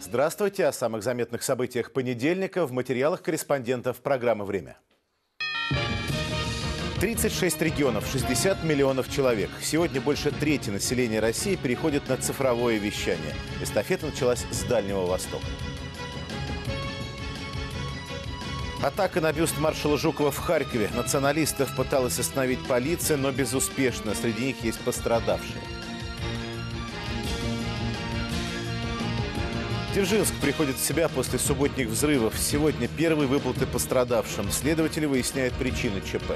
Здравствуйте. О самых заметных событиях понедельника в материалах корреспондентов программы «Время». 36 регионов, 60 миллионов человек. Сегодня больше трети населения России переходит на цифровое вещание. Эстафета началась с Дальнего Востока. Атака на бюст маршала Жукова в Харькове. Националистов пыталась остановить полиция, но безуспешно. Среди них есть пострадавшие. Дзержинск приходит в себя после субботних взрывов. Сегодня первые выплаты пострадавшим. Следователи выясняют причины ЧП.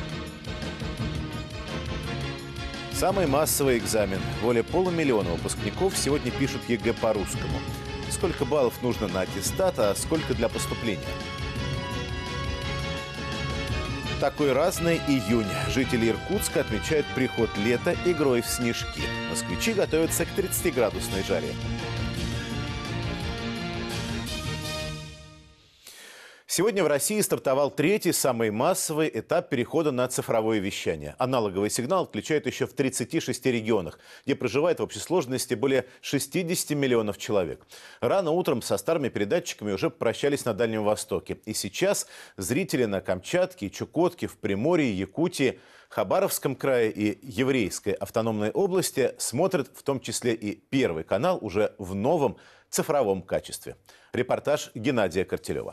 Самый массовый экзамен. Более полумиллиона выпускников сегодня пишут ЕГЭ по-русскому. Сколько баллов нужно на аттестат, а сколько для поступления? Такой разный июнь. Жители Иркутска отмечают приход лета игрой в снежки. Москвичи готовятся к 30-градусной жаре. Сегодня в России стартовал третий, самый массовый этап перехода на цифровое вещание. Аналоговый сигнал отключают еще в 36 регионах, где проживает в общей сложности более 60 миллионов человек. Рано утром со старыми передатчиками уже прощались на Дальнем Востоке. И сейчас зрители на Камчатке, Чукотке, в Приморье, Якутии, Хабаровском крае и Еврейской автономной области смотрят в том числе и Первый канал уже в новом цифровом качестве. Репортаж Геннадия Картелева.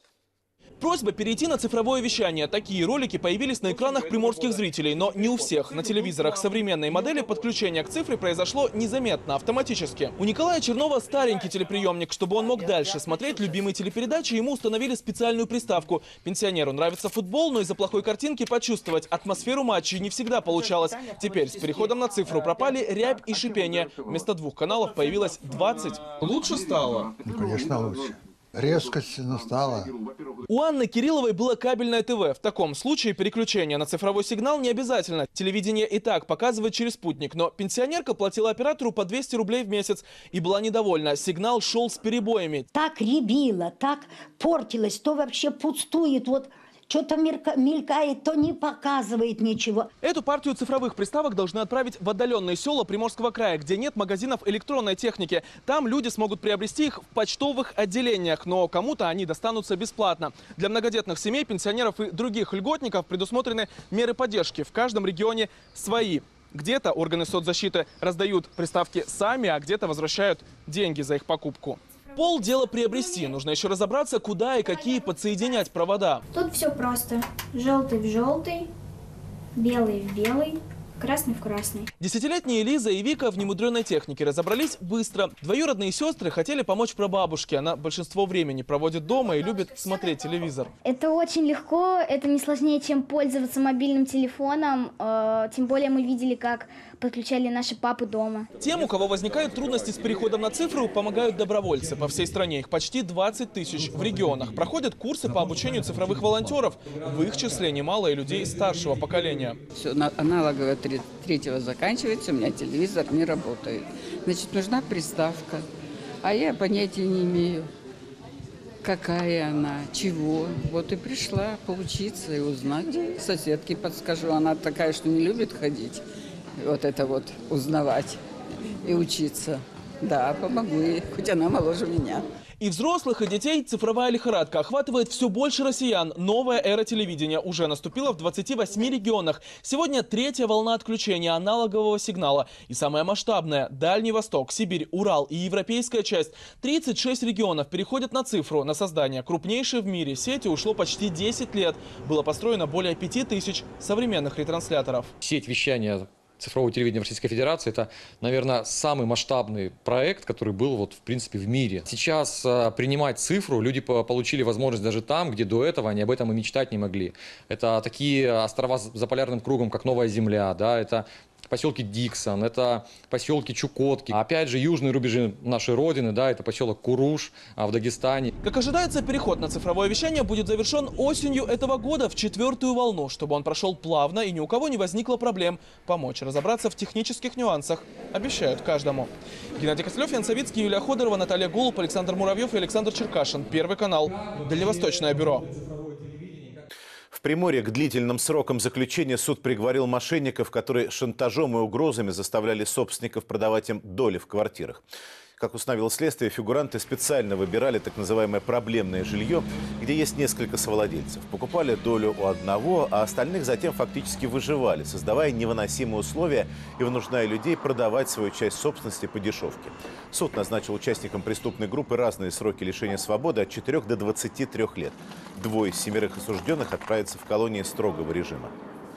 Просьба перейти на цифровое вещание. Такие ролики появились на экранах приморских зрителей, но не у всех. На телевизорах современной модели подключение к цифре произошло незаметно, автоматически. У Николая Чернова старенький телеприемник. Чтобы он мог дальше смотреть любимые телепередачи, ему установили специальную приставку. Пенсионеру нравится футбол, но из-за плохой картинки почувствовать атмосферу матчей не всегда получалось. Теперь с переходом на цифру пропали рябь и шипение. Вместо 2 каналов появилось 20. Лучше стало? Ну, конечно, лучше. Резкость настала. У Анны Кирилловой было кабельное ТВ. В таком случае переключение на цифровой сигнал не обязательно. Телевидение и так показывает через спутник. Но пенсионерка платила оператору по 200 рублей в месяц и была недовольна. Сигнал шел с перебоями. Так рябило, так портилось, то вообще пустует, вот что-то мелькает, то не показывает ничего. Эту партию цифровых приставок должны отправить в отдаленные села Приморского края, где нет магазинов электронной техники. Там люди смогут приобрести их в почтовых отделениях, но кому-то они достанутся бесплатно. Для многодетных семей, пенсионеров и других льготников предусмотрены меры поддержки. В каждом регионе свои. Где-то органы соцзащиты раздают приставки сами, а где-то возвращают деньги за их покупку. Полдела приобрести. Нужно еще разобраться, куда и какие подсоединять провода. Тут все просто. Желтый в желтый, белый в белый, красный в красный. Десятилетние Лиза и Вика в немудреной технике разобрались быстро. Двоюродные сестры хотели помочь прабабушке. Она большинство времени проводит дома и любит смотреть телевизор. Это очень легко, это не сложнее, чем пользоваться мобильным телефоном. Тем более мы видели, как подключали наши папы дома. Тем, у кого возникают трудности с переходом на цифру, помогают добровольцы. По всей стране их почти 20 тысяч. В регионах проходят курсы по обучению цифровых волонтеров. В их числе немало и людей старшего поколения. Все, аналоговое третьего заканчивается, у меня телевизор не работает. Значит, нужна приставка. А я понятия не имею, какая она, чего. Вот и пришла поучиться и узнать. Соседке подскажу, она такая, что не любит ходить. Вот это вот узнавать и учиться. Да, помогу ей, хоть она моложе меня. И взрослых, и детей цифровая лихорадка охватывает все больше россиян. Новая эра телевидения уже наступила в 28 регионах. Сегодня третья волна отключения аналогового сигнала. И самая масштабная – Дальний Восток, Сибирь, Урал и европейская часть. 36 регионов переходят на цифру. На создание крупнейшей в мире сети ушло почти 10 лет. Было построено более 5000 современных ретрансляторов. Сеть вещания цифрового телевидения в Российской Федерации – это, наверное, самый масштабный проект, который был вот, в принципе, в мире. Сейчас принимать цифру люди получили возможность даже там, где до этого они об этом и мечтать не могли. Это такие острова за полярным кругом, как Новая Земля, да, это поселки Диксон, это поселки Чукотки. Опять же, южные рубежи нашей родины, да, это поселок Куруш в Дагестане. Как ожидается, переход на цифровое вещание будет завершен осенью этого года в 4-ю волну. Чтобы он прошел плавно и ни у кого не возникло проблем, помочь разобраться в технических нюансах обещают каждому. Геннадий Костылев, Ян Савицкий, Юлия Ходорова, Наталья Голуб, Александр Муравьев и Александр Черкашин. Первый канал. Дальневосточное бюро. В Приморье к длительным срокам заключения суд приговорил мошенников, которые шантажом и угрозами заставляли собственников продавать им доли в квартирах. Как установило следствие, фигуранты специально выбирали так называемое проблемное жилье, где есть несколько совладельцев. Покупали долю у одного, а остальных затем фактически выживали, создавая невыносимые условия и вынуждая людей продавать свою часть собственности по дешевке. Суд назначил участникам преступной группы разные сроки лишения свободы от 4 до 23 лет. 2 из 7 осужденных отправятся в колонии строгого режима.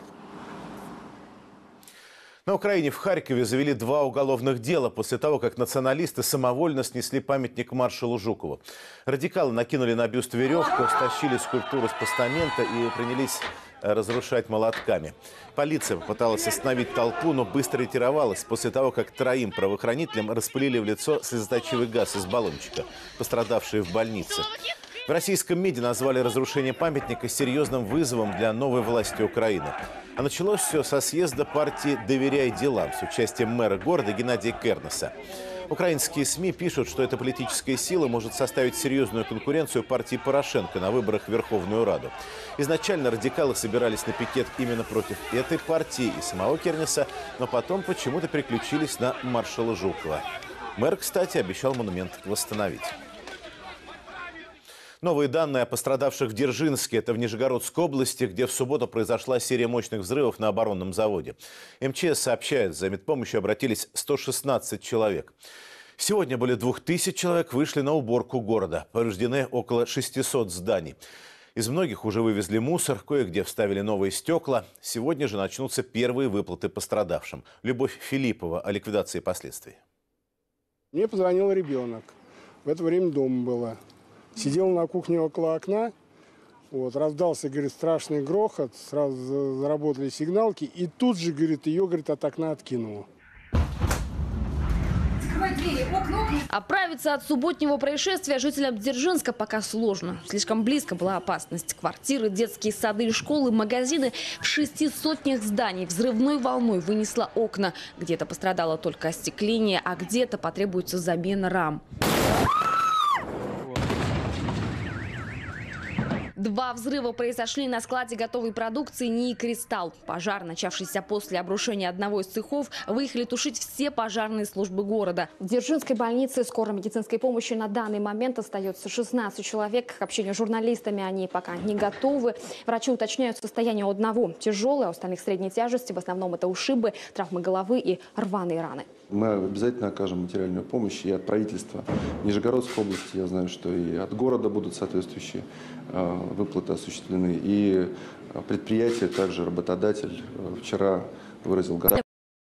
На Украине в Харькове завели 2 уголовных дела после того, как националисты самовольно снесли памятник маршалу Жукову. Радикалы накинули на бюст веревку, стащили скульптуру с постамента и принялись разрушать молотками. Полиция попыталась остановить толпу, но быстро ретировалась после того, как 3 правоохранителям распылили в лицо слезоточивый газ из баллончика, пострадавшие в больнице. В российском МИДе назвали разрушение памятника серьезным вызовом для новой власти Украины. А началось все со съезда партии «Доверяй делам» с участием мэра города Геннадия Кернеса. Украинские СМИ пишут, что эта политическая сила может составить серьезную конкуренцию партии Порошенко на выборах в Верховную Раду. Изначально радикалы собирались на пикет именно против этой партии и самого Кернеса, но потом почему-то переключились на маршала Жукова. Мэр, кстати, обещал монумент восстановить. Новые данные о пострадавших в Дзержинске. Это в Нижегородской области, где в субботу произошла серия мощных взрывов на оборонном заводе. МЧС сообщает, за медпомощью обратились 116 человек. Сегодня более 2000 человек вышли на уборку города. Повреждены около 600 зданий. Из многих уже вывезли мусор, кое-где вставили новые стекла. Сегодня же начнутся первые выплаты пострадавшим. Любовь Филиппова о ликвидации последствий. Мне позвонил ребенок. В это время дома было. Сидел на кухне около окна, раздался, говорит, страшный грохот, сразу заработали сигналки, и тут же, говорит, ее, говорит, от окна откинуло. Оправиться от субботнего происшествия жителям Дзержинска пока сложно. Слишком близко была опасность. Квартиры, детские сады и школы, магазины в 600 зданий взрывной волной вынесло окна. Где-то пострадало только остекление, а где-то потребуется замена рам. 2 взрыва произошли на складе готовой продукции НИИ «Кристалл». Пожар, начавшийся после обрушения одного из цехов, выехали тушить все пожарные службы города. В Дзержинской больнице скорой медицинской помощи на данный момент остается 16 человек. К общению с журналистами они пока не готовы. Врачи уточняют состояние у одного тяжелое, у остальных средней тяжести. В основном это ушибы, травмы головы и рваные раны. Мы обязательно окажем материальную помощь и от правительства Нижегородской области. Я знаю, что и от города будут соответствующие выплаты осуществлены. И предприятие, также работодатель вчера выразил готовность.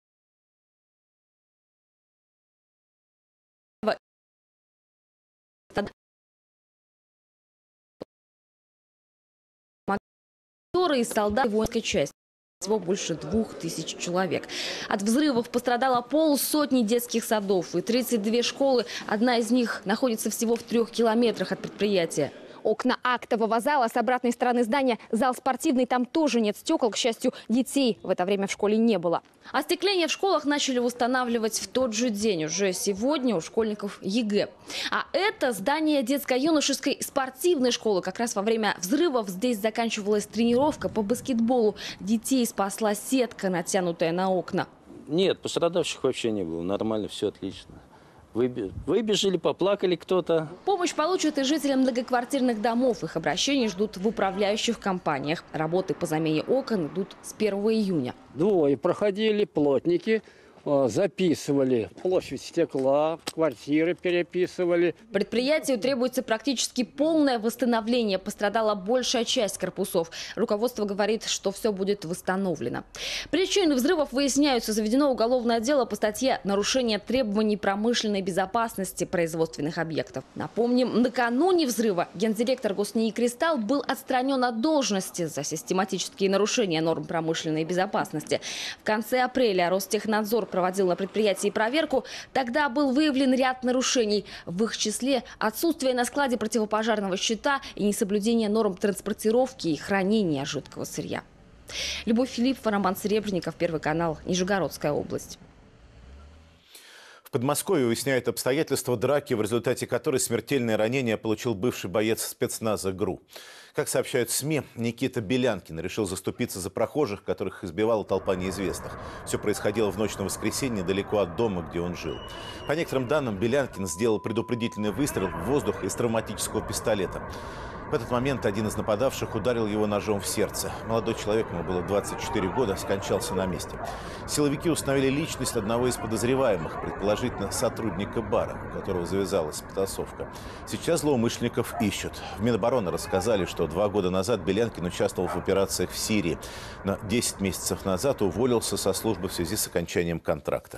И солдаты воинской части. Всего больше 2000 человек. От взрывов пострадало 500 детских садов и 32 школы. Одна из них находится всего в 3 километрах от предприятия. Окна актового зала с обратной стороны здания, зал спортивный, там тоже нет стекол. К счастью, детей в это время в школе не было. Остекление в школах начали устанавливать в тот же день. Уже сегодня у школьников ЕГЭ. А это здание детско-юношеской спортивной школы. Как раз во время взрывов здесь заканчивалась тренировка по баскетболу. Детей спасла сетка, натянутая на окна. Нет, пострадавших вообще не было. Нормально, все отлично. Выбежали, поплакали кто-то. Помощь получат и жители многоквартирных домов. Их обращений ждут в управляющих компаниях. Работы по замене окон идут с 1 июня. 2 проходили плотники, записывали площадь стекла, квартиры переписывали. Предприятию требуется практически полное восстановление. Пострадала большая часть корпусов. Руководство говорит, что все будет восстановлено. Причины взрывов выясняются. Заведено уголовное дело по статье «Нарушение требований промышленной безопасности производственных объектов». Напомним, накануне взрыва гендиректор ГосНИИ «Кристалл» был отстранен от должности за систематические нарушения норм промышленной безопасности. В конце апреля Ростехнадзор проводил на предприятии проверку. Тогда был выявлен ряд нарушений. В их числе отсутствие на складе противопожарного щита и несоблюдение норм транспортировки и хранения жидкого сырья. Любовь Филиппова, Роман Серебренников, Первый канал, Нижегородская область. В Подмосковье выясняют обстоятельства драки, в результате которой смертельное ранение получил бывший боец спецназа ГРУ. Как сообщают СМИ, Никита Белянкин решил заступиться за прохожих, которых избивала толпа неизвестных. Все происходило в ночь на воскресенье недалеко от дома, где он жил. По некоторым данным, Белянкин сделал предупредительный выстрел в воздух из травматического пистолета. В этот момент один из нападавших ударил его ножом в сердце. Молодой человек, ему было 24 года, скончался на месте. Силовики установили личность одного из подозреваемых, предположительно сотрудника бара, у которого завязалась потасовка. Сейчас злоумышленников ищут. В Минобороны рассказали, что 2 года назад Белянкин участвовал в операциях в Сирии, но 10 месяцев назад уволился со службы в связи с окончанием контракта.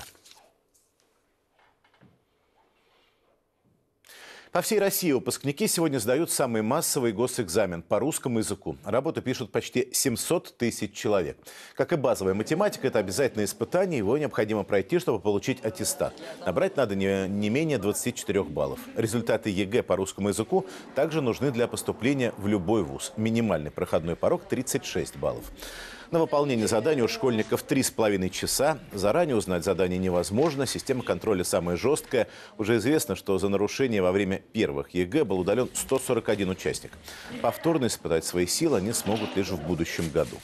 По всей России выпускники сегодня сдают самый массовый госэкзамен по русскому языку. Работу пишут почти 700 тысяч человек. Как и базовая математика, это обязательное испытание, его необходимо пройти, чтобы получить аттестат. Набрать надо не менее 24 баллов. Результаты ЕГЭ по русскому языку также нужны для поступления в любой вуз. Минимальный проходной порог – 36 баллов. На выполнение задания у школьников 3,5 часа. Заранее узнать задание невозможно. Система контроля самая жесткая. Уже известно, что за нарушение во время первых ЕГЭ был удален 141 участник. Повторно испытать свои силы они смогут лишь в будущем году.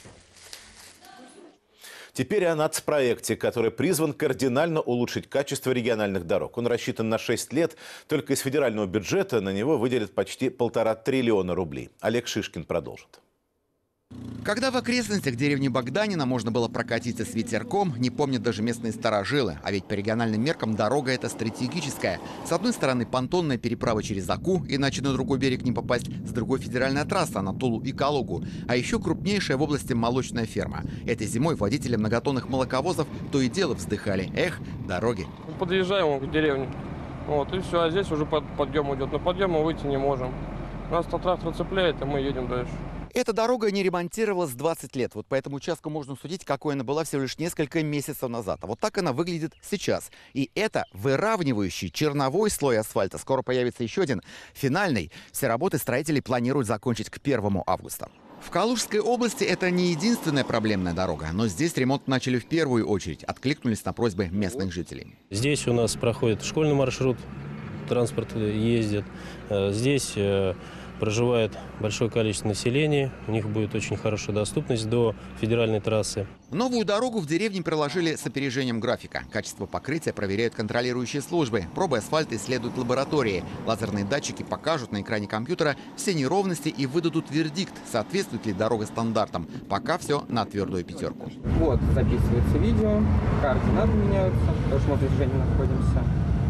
Теперь о нацпроекте, который призван кардинально улучшить качество региональных дорог. Он рассчитан на 6 лет. Только из федерального бюджета на него выделят почти 1,5 триллиона рублей. Олег Шишкин продолжит. Когда в окрестностях деревни Богданина можно было прокатиться с ветерком, не помнят даже местные старожилы. А ведь по региональным меркам дорога эта стратегическая. С одной стороны понтонная переправа через Аку, иначе на другой берег не попасть. С другой федеральная трасса на Тулу и Калугу. А еще крупнейшая в области молочная ферма. Этой зимой водители многотонных молоковозов то и дело вздыхали. Эх, дороги. Подъезжаем к деревне. Вот, и все, а здесь уже подъем идет. На подъем мы выйти не можем. Нас трактор цепляет, а мы едем дальше. Эта дорога не ремонтировалась 20 лет. Вот по этому участку можно судить, какой она была всего лишь несколько месяцев назад. А вот так она выглядит сейчас. И это выравнивающий черновой слой асфальта. Скоро появится еще один, финальный. Все работы строители планируют закончить к 1 августа. В Калужской области это не единственная проблемная дорога. Но здесь ремонт начали в первую очередь. Откликнулись на просьбы местных жителей. Здесь у нас проходит школьный маршрут. Транспорт ездит. Здесь проживает большое количество населения, у них будет очень хорошая доступность до федеральной трассы. Новую дорогу в деревне проложили с опережением графика. Качество покрытия проверяют контролирующие службы. Пробы асфальта исследуют лаборатории. Лазерные датчики покажут на экране компьютера все неровности и выдадут вердикт, соответствует ли дорога стандартам. Пока все на твердую 5. Вот, записывается видео, координаты меняются, потому что мы в движении находимся.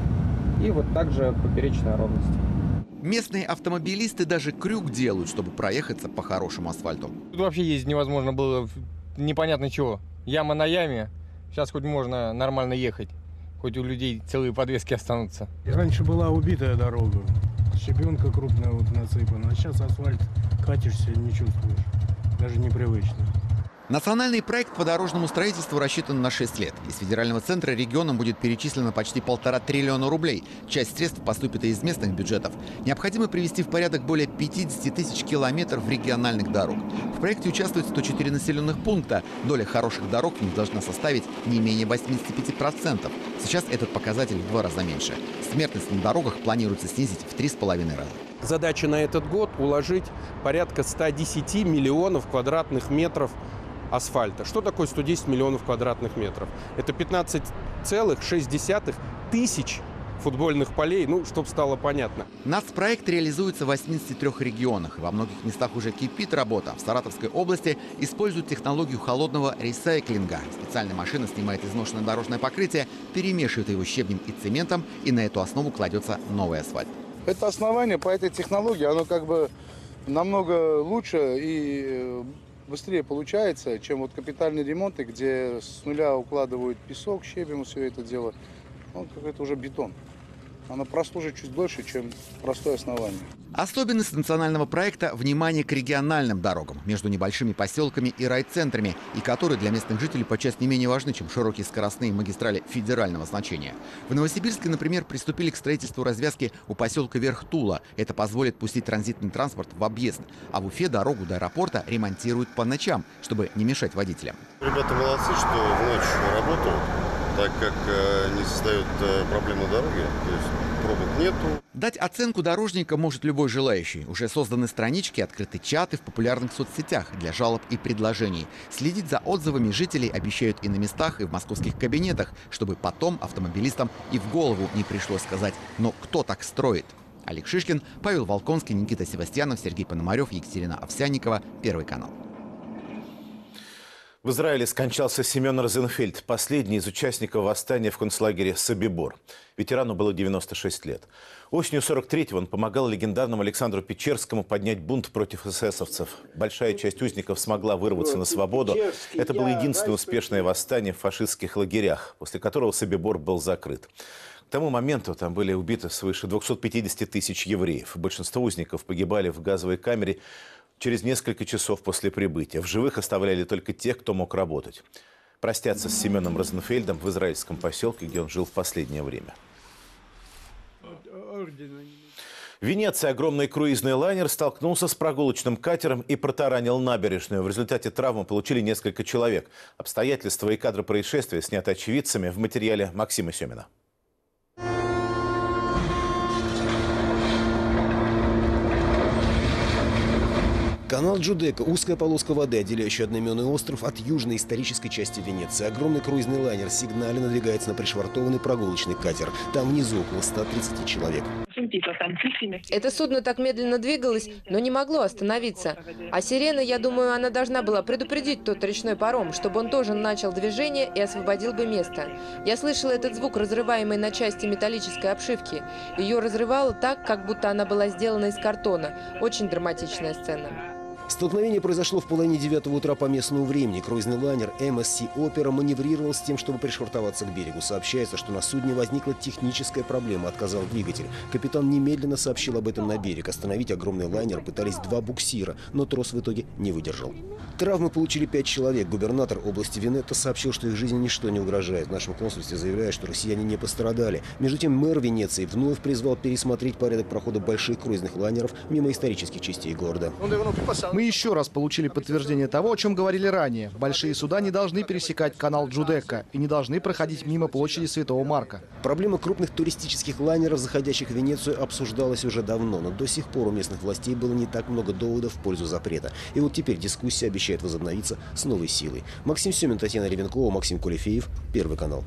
И вот также поперечная ровность. Местные автомобилисты даже крюк делают, чтобы проехаться по хорошему асфальту. Тут вообще ездить невозможно было, непонятно чего. Яма на яме, сейчас хоть можно нормально ехать, хоть у людей целые подвески останутся. Раньше была убитая дорога, щебенка крупная вот насыпана, а сейчас асфальт катишься не чувствуешь, даже непривычно. Национальный проект по дорожному строительству рассчитан на 6 лет. Из федерального центра регионам будет перечислено почти 1,5 триллиона рублей. Часть средств поступит и из местных бюджетов. Необходимо привести в порядок более 50 тысяч километров региональных дорог. В проекте участвуют 104 населенных пункта. Доля хороших дорог в них должна составить не менее 85%. Сейчас этот показатель в 2 раза меньше. Смертность на дорогах планируется снизить в 3,5 раза. Задача на этот год – уложить порядка 110 миллионов квадратных метров асфальта. Что такое 110 миллионов квадратных метров? Это 15,6 тысяч футбольных полей, ну, чтобы стало понятно. Нацпроект реализуется в 83 регионах. Во многих местах уже кипит работа. В Саратовской области используют технологию холодного ресайклинга. Специальная машина снимает изношенное дорожное покрытие, перемешивает его щебнем и цементом, и на эту основу кладется новый асфальт. Это основание по этой технологии, оно как бы намного лучше и быстрее получается, чем вот капитальные ремонты, где с нуля укладывают песок, щебень, все это дело. Ну, какой-то уже бетон. Оно прослужит чуть дольше, чем простое основание. Особенность национального проекта – внимание к региональным дорогам между небольшими поселками и райцентрами, и которые для местных жителей подчас не менее важны, чем широкие скоростные магистрали федерального значения. В Новосибирске, например, приступили к строительству развязки у поселка Верх-Тула. Это позволит пустить транзитный транспорт в объезд. А в Уфе дорогу до аэропорта ремонтируют по ночам, чтобы не мешать водителям. Ребята молодцы, что в ночь работают. так как не создает проблем на дороге, то есть пробок нету. Дать оценку дорожника может любой желающий. Уже созданы странички, открыты чаты в популярных соцсетях для жалоб и предложений. Следить за отзывами жителей обещают и на местах, и в московских кабинетах, чтобы потом автомобилистам и в голову не пришлось сказать: «Но кто так строит?». Олег Шишкин, Павел Волконский, Никита Севастьянов, Сергей Пономарев, Екатерина Овсянникова. Первый канал. В Израиле скончался Семен Розенфельд, последний из участников восстания в концлагере Собибор. Ветерану было 96 лет. Осенью 43-го он помогал легендарному Александру Печерскому поднять бунт против эсэсовцев. Большая часть узников смогла вырваться на свободу. Это было единственное успешное восстание в фашистских лагерях, после которого Собибор был закрыт. К тому моменту там были убиты свыше 250 тысяч евреев. Большинство узников погибали в газовой камере через несколько часов после прибытия. В живых оставляли только тех, кто мог работать. Простятся с Семеном Розенфельдом в израильском поселке, где он жил в последнее время. В Венеции огромный круизный лайнер столкнулся с прогулочным катером и протаранил набережную. В результате травмы получили несколько человек. Обстоятельства и кадры происшествия сняты очевидцами в материале Максима Семина. Канал Джудека – узкая полоска воды, отделяющая одноименный остров от южной исторической части Венеции. Огромный круизный лайнер сигнально надвигается на пришвартованный прогулочный катер. Там внизу около 130 человек. Это судно так медленно двигалось, но не могло остановиться. А сирена, я думаю, она должна была предупредить тот речной паром, чтобы он тоже начал движение и освободил бы место. Я слышала этот звук, разрываемый на части металлической обшивки. Ее разрывало так, как будто она была сделана из картона. Очень драматичная сцена. Столкновение произошло в 8:30 утра по местному времени. Круизный лайнер MSC Opera маневрировал с тем, чтобы пришвартоваться к берегу. Сообщается, что на судне возникла техническая проблема, отказал двигатель. Капитан немедленно сообщил об этом на берег. Остановить огромный лайнер пытались 2 буксира, но трос в итоге не выдержал. Травмы получили 5 человек. Губернатор области Венето сообщил, что их жизни ничто не угрожает. В нашем консульстве заявляют, что россияне не пострадали. Между тем мэр Венеции вновь призвал пересмотреть порядок прохода больших круизных лайнеров мимо исторических частей города. Мы еще раз получили подтверждение того, о чем говорили ранее. Большие суда не должны пересекать канал Джудека и не должны проходить мимо площади Святого Марка. Проблема крупных туристических лайнеров, заходящих в Венецию, обсуждалась уже давно, но до сих пор у местных властей было не так много доводов в пользу запрета. И вот теперь дискуссия обещает возобновиться с новой силой. Максим Семин, Татьяна Ревенкова, Максим Кулифеев, Первый канал.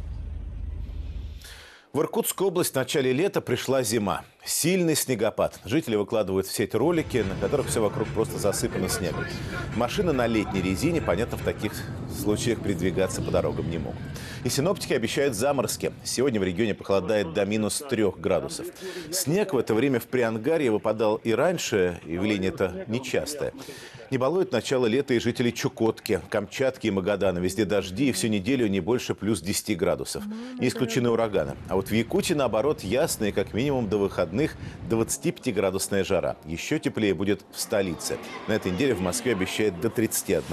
В Иркутскую область в начале лета пришла зима. Сильный снегопад. Жители выкладывают в сеть ролики, на которых все вокруг просто засыпано снегом. Машины на летней резине, понятно, в таких случаях передвигаться по дорогам не могут. И синоптики обещают заморозки. Сегодня в регионе похолодает до -3 градусов. Снег в это время в Приангарье выпадал и раньше, явление это нечастое. Не балует начало лета и жителей Чукотки, Камчатки и Магадана. Везде дожди, и всю неделю не больше +10 градусов. Не исключены ураганы. А вот в Якутии, наоборот, ясно и как минимум до выходных 25-градусная жара. Еще теплее будет в столице. На этой неделе в Москве обещают до 31.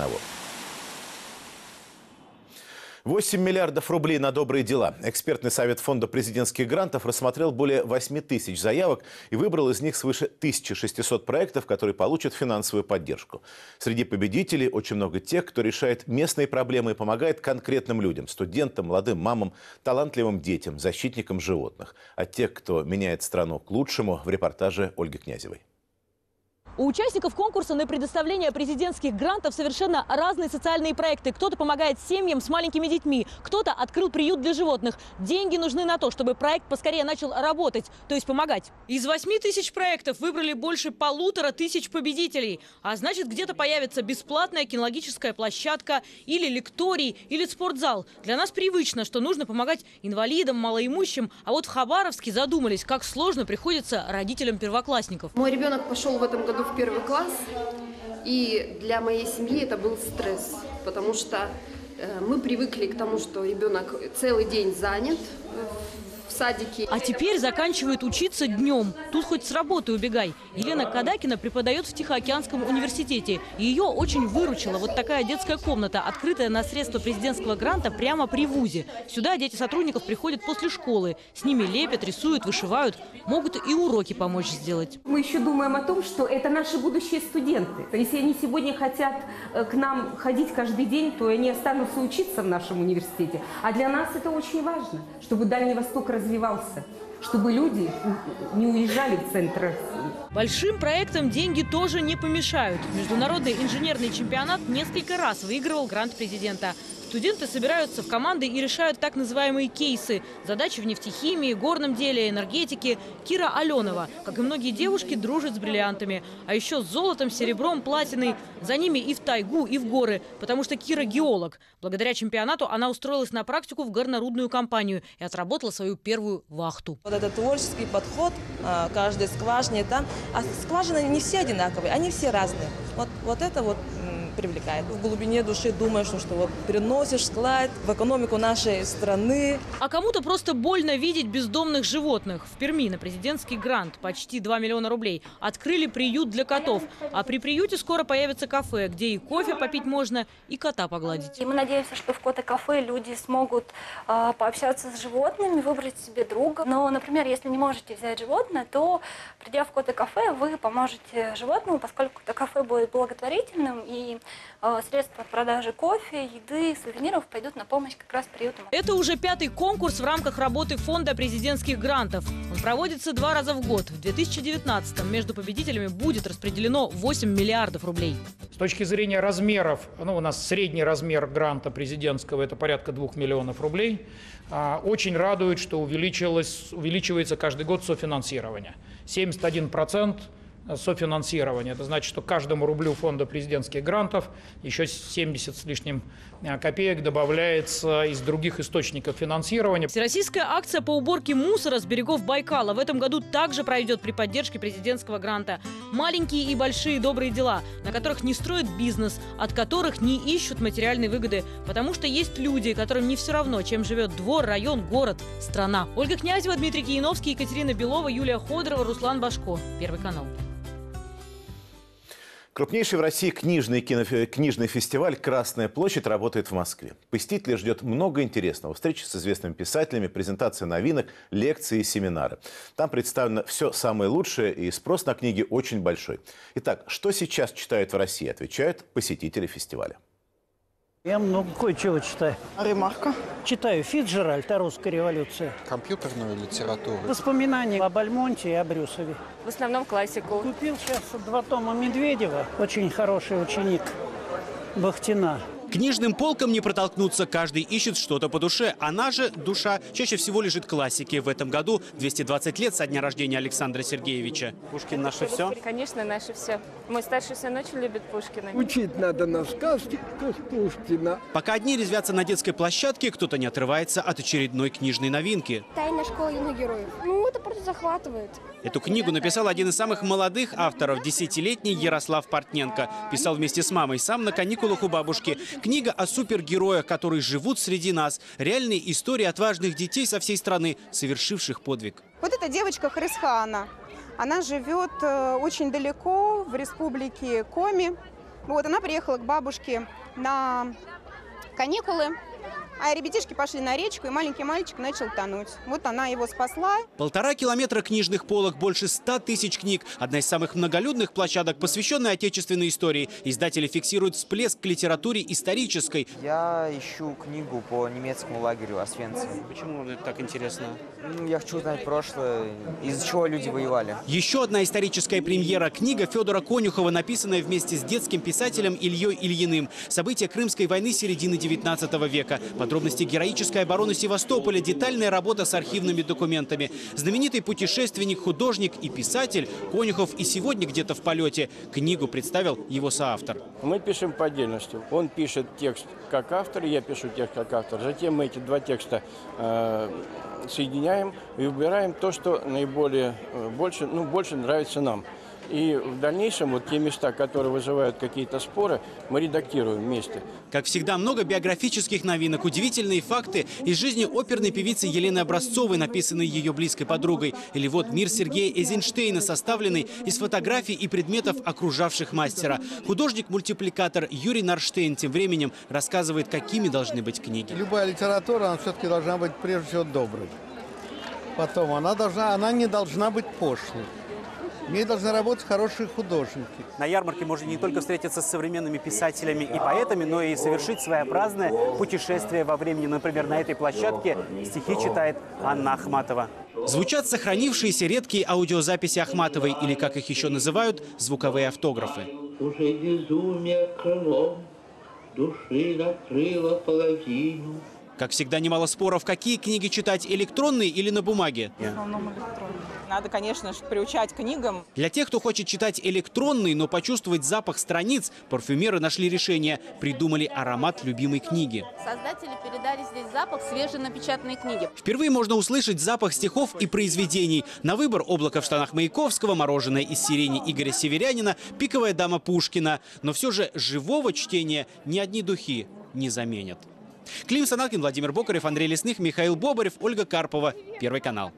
8 миллиардов рублей на добрые дела. Экспертный совет фонда президентских грантов рассмотрел более 8 тысяч заявок и выбрал из них свыше 1600 проектов, которые получат финансовую поддержку. Среди победителей очень много тех, кто решает местные проблемы и помогает конкретным людям – студентам, молодым мамам, талантливым детям, защитникам животных. А тех, кто меняет страну к лучшему, в репортаже Ольги Князевой. У участников конкурса на предоставление президентских грантов совершенно разные социальные проекты. Кто-то помогает семьям с маленькими детьми, кто-то открыл приют для животных. Деньги нужны на то, чтобы проект поскорее начал работать, то есть помогать. Из 8 тысяч проектов выбрали больше 1500 победителей. А значит, где-то появится бесплатная кинологическая площадка или лекторий, или спортзал. Для нас привычно, что нужно помогать инвалидам, малоимущим. А вот в Хабаровске задумались, как сложно приходится родителям первоклассников. Мой ребенок пошел в этом году в 1 класс, и для моей семьи это был стресс, потому что мы привыкли к тому, что ребенок целый день занят в садики. А теперь заканчивает учиться днем. Тут хоть с работы убегай. Елена Кадакина преподает в Тихоокеанском университете. Ее очень выручила вот такая детская комната, открытая на средства президентского гранта прямо при вузе. Сюда дети сотрудников приходят после школы. С ними лепят, рисуют, вышивают. Могут и уроки помочь сделать. Мы еще думаем о том, что это наши будущие студенты. Если они сегодня хотят к нам ходить каждый день, то они останутся учиться в нашем университете. А для нас это очень важно, чтобы Дальний Восток развивался, чтобы люди не уезжали в центр России. Большим проектам деньги тоже не помешают. Международный инженерный чемпионат несколько раз выигрывал грант президента. Студенты собираются в команды и решают так называемые кейсы. Задачи в нефтехимии, горном деле, энергетике. Кира Аленова, как и многие девушки, дружит с бриллиантами. А еще с золотом, серебром, платиной. За ними и в тайгу, и в горы. Потому что Кира геолог. Благодаря чемпионату она устроилась на практику в горнорудную компанию и отработала свою первую вахту. Вот этот творческий подход к каждой скважине. А скважины не все одинаковые, они все разные. Вот это вот привлекает. В глубине души думаешь, что вот переносишь вклад в экономику нашей страны. А кому-то просто больно видеть бездомных животных. В Перми на президентский грант почти 2 миллиона рублей открыли приют для котов. А при приюте скоро появится кафе, где и кофе попить можно, и кота погладить. И мы надеемся, что в кота-кафе люди смогут пообщаться с животными, выбрать себе друга. Но, например, если не можете взять животное, то, придя в кота-кафе, вы поможете животному, поскольку кота-кафе будет благотворительным, и средства от продажи кофе, еды, сувениров пойдут на помощь как раз приютам. Это уже 5-й конкурс в рамках работы фонда президентских грантов. Он проводится 2 раза в год. В 2019-м между победителями будет распределено 8 миллиардов рублей. С точки зрения размеров, у нас средний размер гранта президентского – это порядка 2 миллионов рублей. Очень радует, что увеличивается каждый год софинансирование. 71% софинансирования. Это значит, что каждому рублю фонда президентских грантов еще 70 с лишним копеек добавляется из других источников финансирования. Всероссийская акция по уборке мусора с берегов Байкала в этом году также пройдет при поддержке президентского гранта. Маленькие и большие добрые дела, на которых не строят бизнес, от которых не ищут материальной выгоды, потому что есть люди, которым не все равно, чем живет двор, район, город, страна. Ольга Князева, Дмитрий Кияновский, Екатерина Белова, Юлия Ходорова, Руслан Башко. Первый канал. Крупнейший в России книжный фестиваль «Красная площадь» работает в Москве. Посетителей ждет много интересного. Встречи с известными писателями, презентация новинок, лекции и семинары. Там представлено все самое лучшее, и спрос на книги очень большой. Итак, что сейчас читают в России, отвечают посетители фестиваля. Я много кое-чего читаю. Ремарка. Читаю Фицджеральд о русской революции. Компьютерную литературу. Воспоминания об Альмонте и о Брюсове. В основном классику. Купил сейчас 2 тома Медведева. Очень хороший ученик Бахтина. Книжным полкам не протолкнуться, каждый ищет что-то по душе. Она же, душа, чаще всего лежит классики. В этом году 220 лет со дня рождения Александра Сергеевича. Пушкин наше все? Конечно, наше все. Мой старший сын очень любит Пушкина. Учить надо на сказки Пушкина. Пока одни резвятся на детской площадке, кто-то не отрывается от очередной книжной новинки. «Тайна школы юных героев». Это просто захватывает. Эту книгу написал один из самых молодых авторов, 10-летний Ярослав Портненко. Писал вместе с мамой, сам на каникулах у бабушки. Книга о супергероях, которые живут среди нас. Реальные истории отважных детей со всей страны, совершивших подвиг. Вот эта девочка Хрисхана. Она живет очень далеко, в республике Коми. Она приехала к бабушке на каникулы. А ребятишки пошли на речку, и маленький мальчик начал тонуть. Вот она его спасла. 1,5 километра книжных полок, больше 100 тысяч книг. Одна из самых многолюдных площадок, посвященная отечественной истории. Издатели фиксируют всплеск к литературе исторической. Я ищу книгу по немецкому лагерю Освенцим. Почему это так интересно? Я хочу узнать прошлое, из-за чего люди воевали. Еще одна историческая премьера. Книга Федора Конюхова, написанная вместе с детским писателем Ильей Ильиным. События Крымской войны середины 19 века. Подробности героической обороны Севастополя, детальная работа с архивными документами. Знаменитый путешественник, художник и писатель Конюхов и сегодня где-то в полете. Книгу представил его соавтор. Мы пишем по отдельности. Он пишет текст как автор, я пишу текст как автор. Затем мы эти 2 текста соединяем и выбираем то, что больше нравится нам. И в дальнейшем вот те места, которые вызывают какие-то споры, мы редактируем вместе. Как всегда, много биографических новинок, удивительные факты из жизни оперной певицы Елены Образцовой, написанной ее близкой подругой. Или вот мир Сергея Эйзенштейна, составленный из фотографий и предметов, окружавших мастера. Художник-мультипликатор Юрий Нарштейн тем временем рассказывает, какими должны быть книги. Любая литература, она все-таки должна быть прежде всего доброй. Потом она не должна быть пошлой. В ней должны работать хорошие художники. На ярмарке можно не только встретиться с современными писателями и поэтами, но и совершить своеобразное путешествие во времени. Например, на этой площадке стихи читает Анна Ахматова. Звучат сохранившиеся редкие аудиозаписи Ахматовой, или, как их еще называют, звуковые автографы. Уже безумие крылом души накрыло половину. Как всегда, немало споров, какие книги читать, электронные или на бумаге. В основном электронные. Надо, конечно, приучать книгам. Для тех, кто хочет читать электронные, но почувствовать запах страниц, парфюмеры нашли решение. Придумали аромат любимой книги. Создатели передали здесь запах свеженапечатанной книги. Впервые можно услышать запах стихов и произведений. На выбор: облако в штанах Маяковского, мороженое из сирени Игоря Северянина, пиковая дама Пушкина. Но все же живого чтения ни одни духи не заменят. Клим Саналкин, Владимир Бокарев, Андрей Лесных, Михаил Бобарев, Ольга Карпова. Первый канал.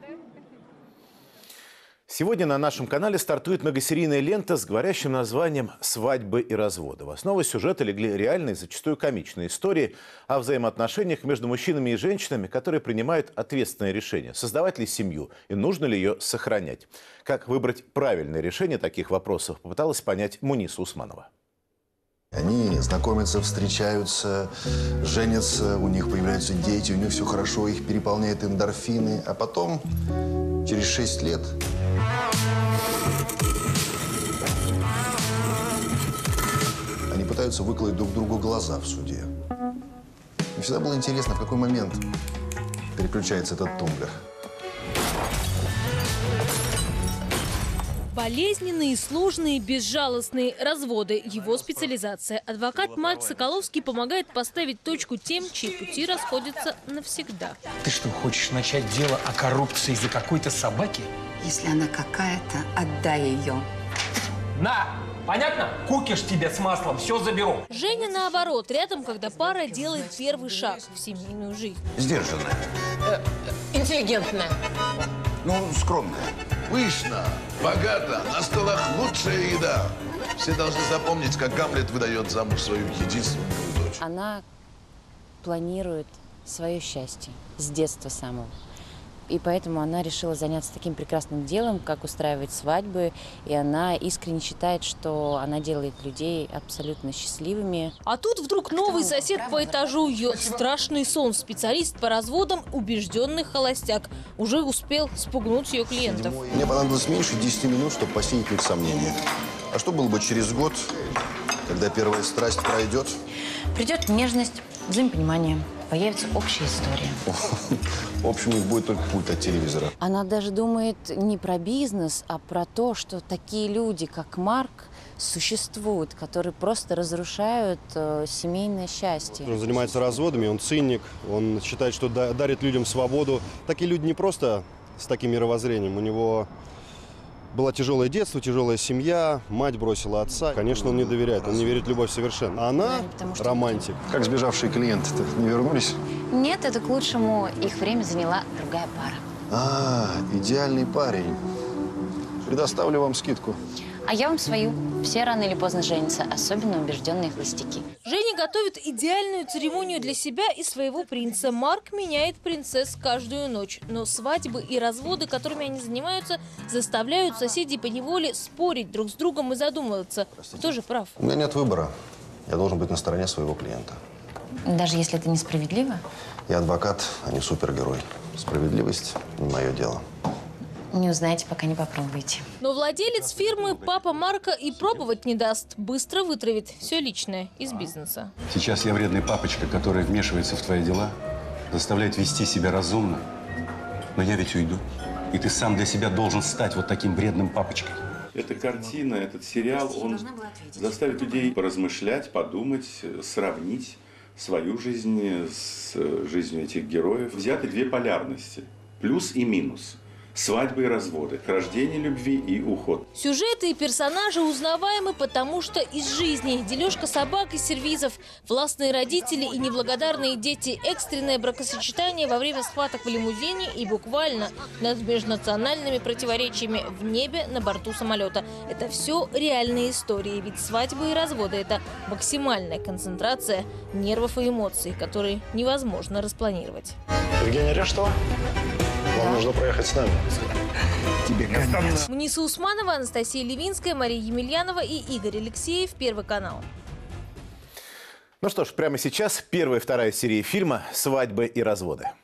Сегодня на нашем канале стартует многосерийная лента с говорящим названием «Свадьбы и разводы». В основу сюжета легли реальные, зачастую комичные истории о взаимоотношениях между мужчинами и женщинами, которые принимают ответственное решение – создавать ли семью и нужно ли ее сохранять. Как выбрать правильное решение таких вопросов, попыталась понять Муниса Усманова. Они знакомятся, встречаются, женятся, у них появляются дети, у них все хорошо, их переполняют эндорфины. А потом, через 6 лет, они пытаются выколоть друг другу глаза в суде. Мне всегда было интересно, в какой момент переключается этот тумблер. Болезненные, сложные, безжалостные разводы. Его специализация. Адвокат Марк Соколовский помогает поставить точку тем, чьи пути расходятся навсегда. Ты что, хочешь начать дело о коррупции из-за какой-то собаки? Если она какая-то, отдай ее. На! Понятно? Кукиш тебе с маслом, все заберу. Женя наоборот, рядом, когда пара делает первый шаг в семейную жизнь. Сдержанная. Интеллигентная. Ну, скромная. Пышно, богато, на столах лучшая еда. Все должны запомнить, как Гамлет выдает замуж свою единственную дочь. Она планирует свое счастье с детства самого. И поэтому она решила заняться таким прекрасным делом, как устраивать свадьбы. И она искренне считает, что она делает людей абсолютно счастливыми. А тут вдруг новый сосед по этажу. Ее страшный сон. Специалист по разводам, убежденный холостяк. Уже успел спугнуть ее клиентов. Мне понадобилось меньше 10 минут, чтобы посеять в них сомнения. А что было бы через год, когда первая страсть пройдет? Придет нежность, взаимопонимание. Появится общая история. В общем, их будет только пульт от телевизора. Она даже думает не про бизнес, а про то, что такие люди, как Марк, существуют, которые просто разрушают семейное счастье. Он занимается разводами, он циник, он считает, что дарит людям свободу. Такие люди не просто с таким мировоззрением. У него было тяжелое детство, тяжелая семья, мать бросила отца. Конечно, он не доверяет, он не верит в любовь совершенно. А она романтик. Как сбежавшие клиенты-то не вернулись? Нет, это к лучшему. Их время заняла другая пара. А, идеальный парень. Предоставлю вам скидку. А я вам свою. Все рано или поздно женятся, особенно убежденные холостяки. Женя готовит идеальную церемонию для себя и своего принца. Марк меняет принцесс каждую ночь. Но свадьбы и разводы, которыми они занимаются, заставляют соседей поневоле спорить друг с другом и задумываться. Кто же прав? У меня нет выбора. Я должен быть на стороне своего клиента. Даже если это несправедливо? Я адвокат, а не супергерой. Справедливость не мое дело. Не узнаете, пока не попробуете. Но владелец фирмы, папа Марка, и пробовать не даст. Быстро вытравит все личное из бизнеса. Сейчас я вредный папочка, который вмешивается в твои дела, заставляет вести себя разумно. Но я ведь уйду. И ты сам для себя должен стать вот таким вредным папочкой. Эта картина, этот сериал, он заставит людей поразмышлять, подумать, сравнить свою жизнь с жизнью этих героев. Взяты две полярности – плюс и минус. Свадьбы и разводы, рождение любви и уход. Сюжеты и персонажи узнаваемы, потому что из жизни. Дележка собак и сервизов, властные родители и неблагодарные дети, экстренное бракосочетание во время схваток в лимузине и буквально над межнациональными противоречиями в небе на борту самолета. Это все реальные истории, ведь свадьбы и разводы – это максимальная концентрация нервов и эмоций, которые невозможно распланировать. Евгения Рештова? Вам нужно проехать с нами. Тебе конец. Муниса Усманова, Анастасия Левинская, Мария Емельянова и Игорь Алексеев. Первый канал. Ну что ж, прямо сейчас первая и вторая серии фильма «Свадьбы и разводы».